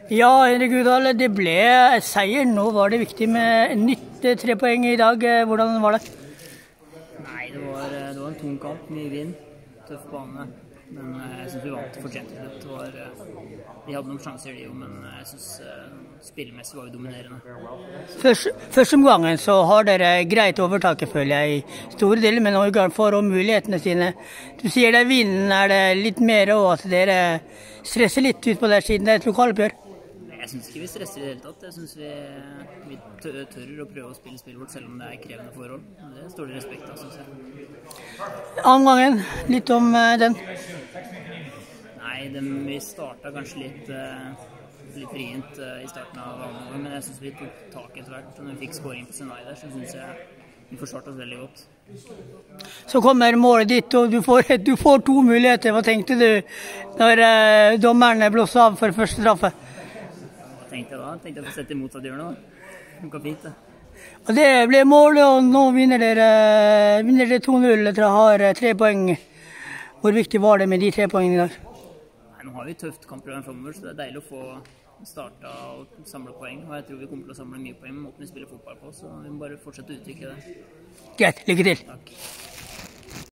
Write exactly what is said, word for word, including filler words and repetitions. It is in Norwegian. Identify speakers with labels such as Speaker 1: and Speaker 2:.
Speaker 1: Ja, Henrik Udal, det ble seier. Nå var det viktig med nytt tre poeng i dag. Hvordan var det?
Speaker 2: Nei, det var, det var en tung kamp, mye vind, tøff bane. Men jeg synes vi vant fortjent til slutt. Det var, de hadde noen sjanser de jo, men jeg synes spillmessig var vi dominerende.
Speaker 1: Først, første omgangen så har dere greit overtaket, føler jeg, i store deler, men Norge får om mulighetene sine. Du sier det er vinden, er det litt mer, og at dere stresser litt ut på der siden det er et lokaloppgjør?
Speaker 2: Jeg synes ikke vi stresser i det hele tatt. Jeg synes vi, vi tørrer å prøve å spille spillet vårt, selv om det er krevende forhold. Det står det respekt av, synes jeg.
Speaker 1: Annen gangen, litt om uh, den?
Speaker 2: Nei, den, vi startet kanskje litt, uh, litt vrient uh, i starten av annen gang, men jeg synes vi tok tak etter hvert. Når vi fikk scoring på Senai der, så synes jeg vi forsvarte oss veldig godt.
Speaker 1: Så kommer målet ditt, og du får, du får to muligheter. Hva tenkte du når uh, dommerne blåste av for første straffe?
Speaker 2: Hva tenkte jeg da? Tenkte jeg å sette imot at de gjør noe. Det funket fint, det.
Speaker 1: Og det ble målet, og nå vinner dere, vinner dere to null etter å ha tre poeng. Hvor viktig var det med de tre poengene i dag?
Speaker 2: Nei, nå har vi tøft kampprogram fremover, så det er deilig å få starta og samle poeng. Og jeg tror vi kommer til å samle mye poeng med måten vi spiller fotball på, så vi må bare fortsette å utvikle det.
Speaker 1: Greit, lykke til.
Speaker 2: Takk.